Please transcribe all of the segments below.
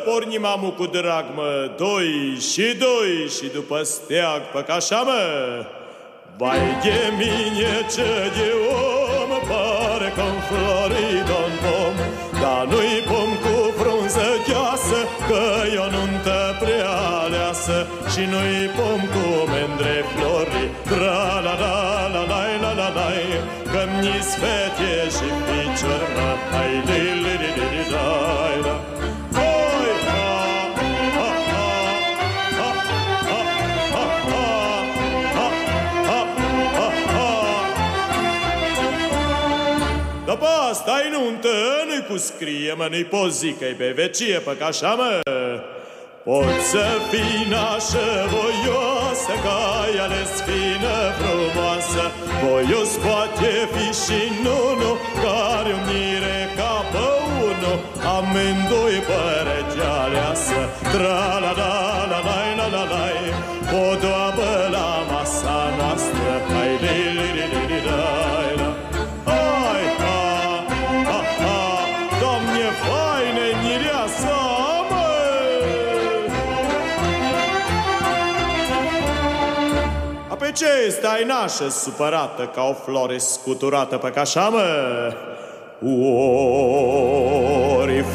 pornim amu cu drag, mă, doi și după steag păcașa, mă. Vai de mine ce de om, pare că-n floridon pom, dar nu-i pom cu frunză cheasă, că e o nuntă prea aleasă, și nu-i pom cu mândre flori, tra-la-la-la-la-la-la-la-la, că-mi-s fete și picior, mă, hai li-li-li-li-li-da-da. După asta-i nuntă, nu-i cu scrie, mă, nu-i pozi, că-i pe vecie, păcașa, mă. Poți să fii nașă voioasă, ca ea ales fină frumoasă, voios poate fi și nunu, care unire ca pe unu, amândoi părăți aleasă, tra-la-la-la-la-la-la-la, o doabă la masa noastră, hai li-li-li-li-li-da-da. Pe ce stai nașă supărată ca o flore scuturată pe cașa, mă? Ori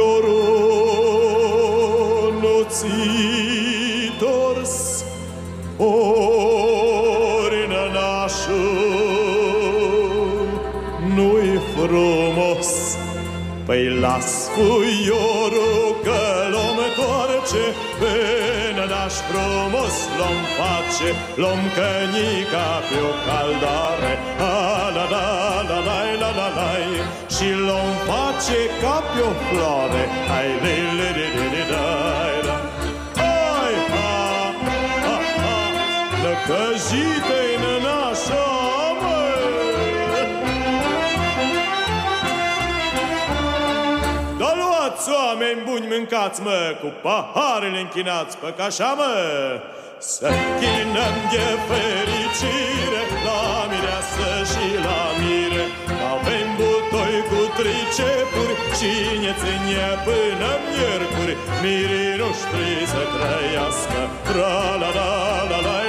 fuiorul nu ți-i dors, ori nănașul nu-i frumos. Păi las fuiorul că l-om toarce, pe nănaș frumos l-om face, l-om cănica pe o caldare, a-la-la-la-la-la-la-la-la, și l-om face ca pe o floare, hai li-li-li-li-li-da-da. Hai, ha-ha-ha, lăcăjite-i nănașa, oameni buni, mâncați, mă, cu paharele închinați, păcașa, mă. Să închinăm de fericire la mireasă și la mire, avem butoi cu tricepuri, cine ține până miercuri, mirii noștri să trăiască, tra-la-la-la-la.